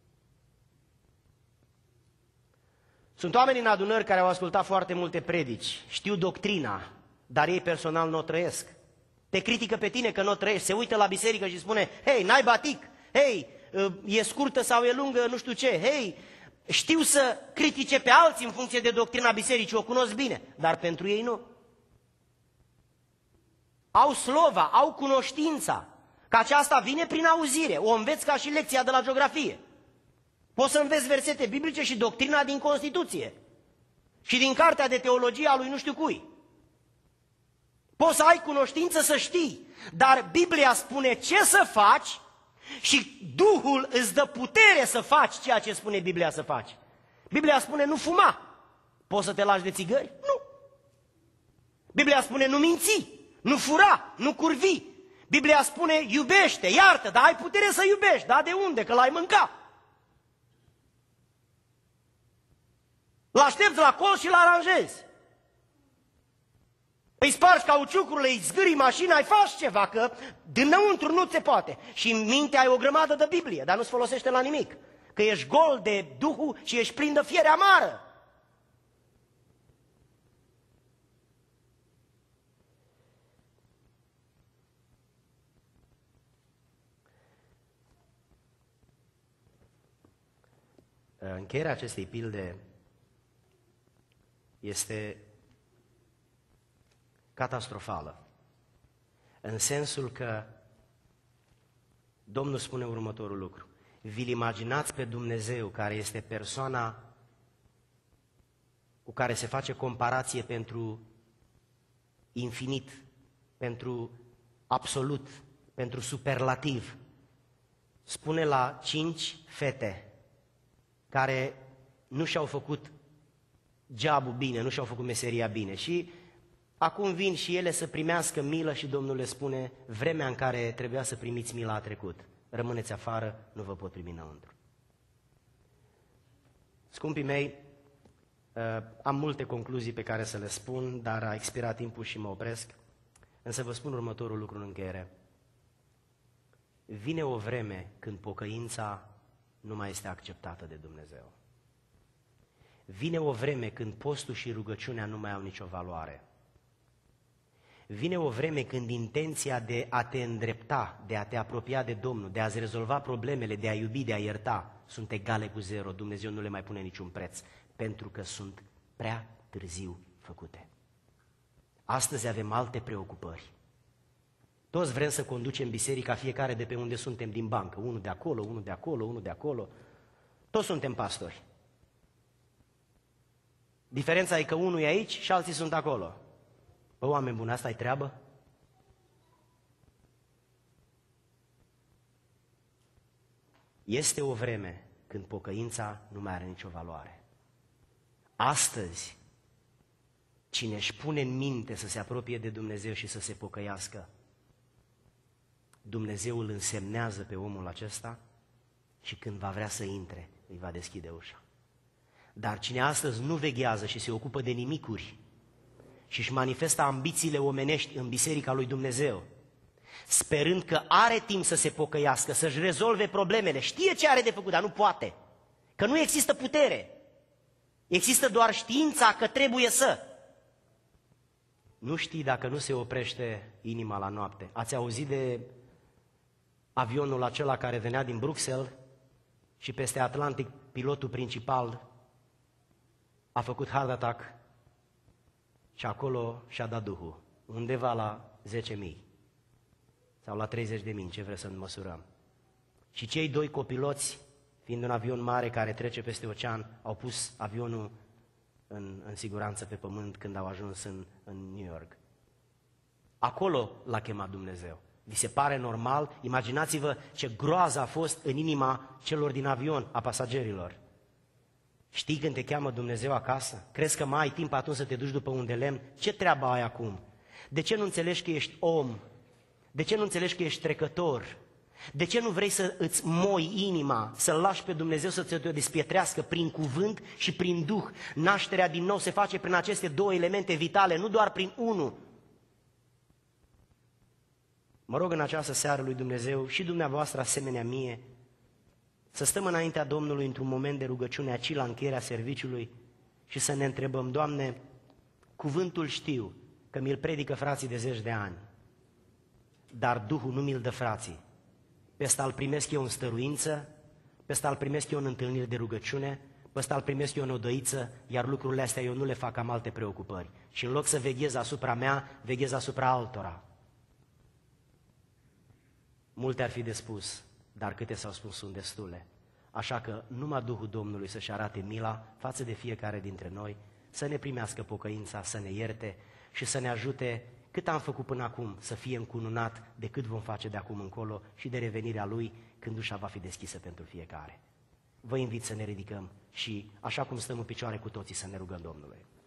Sunt oameni în adunări care au ascultat foarte multe predici, știu doctrina, dar ei personal nu o trăiesc. Te critică pe tine că nu o trăiești, se uită la biserică și spune, hei, n-ai batic, hei, e scurtă sau e lungă, nu știu ce. Hei, știu să critique pe alții în funcție de doctrina bisericii, o cunosc bine, dar pentru ei nu. Au slova, au cunoștința, că aceasta vine prin auzire, o înveți ca și lecția de la geografie. Poți să înveți versete biblice și doctrina din Constituție și din cartea de teologie a lui nu știu cui. Poți să ai cunoștință să știi, dar Biblia spune ce să faci și Duhul îți dă putere să faci ceea ce spune Biblia să faci. Biblia spune nu fuma. Poți să te lași de țigări? Nu. Biblia spune nu minți, nu fura, nu curvi. Biblia spune iubește, iartă, dar ai putere să iubești. Da, de unde? Că l-ai mâncat. L-aștepți la colț și l-aranjezi. Îi spargi cauciucurile, îi zgârii mașina, îi faci ceva, că dinăuntru nu se poate. Și în minte ai o grămadă de Biblie, dar nu-ți folosește la nimic. Că ești gol de Duhul și ești plin de fiere amară. Încheierea acestei pilde este catastrofală, în sensul că Domnul spune următorul lucru. Vi-l imaginați pe Dumnezeu, care este persoana cu care se face comparație pentru infinit, pentru absolut, pentru superlativ. Spune la cinci fete care nu și-au făcut jobul bine, nu și-au făcut meseria bine și acum vin și ele să primească milă și Domnul le spune, vremea în care trebuia să primiți mila a trecut, rămâneți afară, nu vă pot primi înăuntru. Scumpii mei, am multe concluzii pe care să le spun, dar a expirat timpul și mă opresc, însă vă spun următorul lucru în încheiere. Vine o vreme când pocăința nu mai este acceptată de Dumnezeu. Vine o vreme când postul și rugăciunea nu mai au nicio valoare. Vine o vreme când intenția de a te îndrepta, de a te apropia de Domnul, de a-ți rezolva problemele, de a iubi, de a ierta, sunt egale cu zero. Dumnezeu nu le mai pune niciun preț, pentru că sunt prea târziu făcute. Astăzi avem alte preocupări. Toți vrem să conducem biserica, fiecare de pe unde suntem din bancă, unul de acolo, unul de acolo, unul de acolo. Toți suntem pastori. Diferența e că unul e aici și alții sunt acolo. Bă, oameni buni, asta e treabă? Este o vreme când pocăința nu mai are nicio valoare. Astăzi, cine își pune în minte să se apropie de Dumnezeu și să se pocăiască, Dumnezeu îl însemnează pe omul acesta și când va vrea să intre, îi va deschide ușa. Dar cine astăzi nu veghează și se ocupă de nimicuri și își manifestă ambițiile omenești în biserica lui Dumnezeu, sperând că are timp să se pocăiască, să-și rezolve problemele, știe ce are de făcut, dar nu poate, că nu există putere, există doar știința că trebuie să. Nu știi dacă nu se oprește inima la noapte. Ați auzit de avionul acela care venea din Bruxelles și peste Atlantic pilotul principal a făcut hard attack și acolo și-a dat Duhul, undeva la zece mii sau la treizeci de mii, ce vreți să măsurăm. Și cei doi copiloți, fiind un avion mare care trece peste ocean, au pus avionul în, în siguranță pe pământ când au ajuns în, în New York. Acolo l-a chemat Dumnezeu. Vi se pare normal? Imaginați-vă ce groază a fost în inima celor din avion, a pasagerilor. Știi când te cheamă Dumnezeu acasă? Crezi că mai ai timp atunci să te duci după un de lemn? Ce treabă ai acum? De ce nu înțelegi că ești om? De ce nu înțelegi că ești trecător? De ce nu vrei să îți moi inima, să-L lași pe Dumnezeu să ți-o despietrească prin cuvânt și prin Duh? Nașterea din nou se face prin aceste două elemente vitale, nu doar prin unul. Mă rog în această seară lui Dumnezeu și dumneavoastră asemenea mie, să stăm înaintea Domnului într-un moment de rugăciune aici la încheierea serviciului și să ne întrebăm, Doamne, cuvântul știu că mi-l predică frații de zeci de ani, dar Duhul nu mi-l dă frații. pe ăsta îl primesc eu în stăruință, pe ăsta îl primesc eu în întâlniri de rugăciune, pe ăsta îl primesc eu în odăiță, iar lucrurile astea eu nu le fac, am alte preocupări. Și în loc să veghez asupra mea, veghez asupra altora. Multe ar fi de spus, dar câte s-au spus sunt destule. Așa că numai Duhul Domnului să-și arate mila față de fiecare dintre noi, să ne primească pocăința, să ne ierte și să ne ajute cât am făcut până acum să fie încununat de cât vom face de acum încolo și de revenirea Lui când ușa va fi deschisă pentru fiecare. Vă invit să ne ridicăm și, așa cum stăm în picioare cu toții, să ne rugăm Domnului.